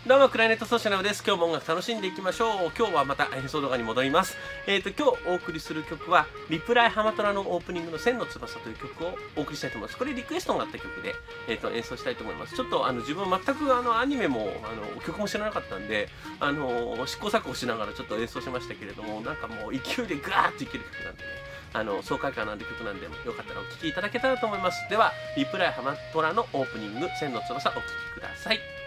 どうも、クラリネット奏者ナオです。今日も音楽楽しんでいきましょう。今日はまた演奏動画に戻ります。今日お送りする曲は、リプライハマトラのオープニングの千の翼という曲をお送りしたいと思います。これリクエストがあった曲で、演奏したいと思います。ちょっと自分全くアニメも曲も知らなかったんで、試行錯誤しながらちょっと演奏しましたけれども、なんかもう勢いでガーッといける曲なんでね、爽快感のある曲なんで、よかったらお聴きいただけたらと思います。では、リプライハマトラのオープニング、千の翼お聴きください。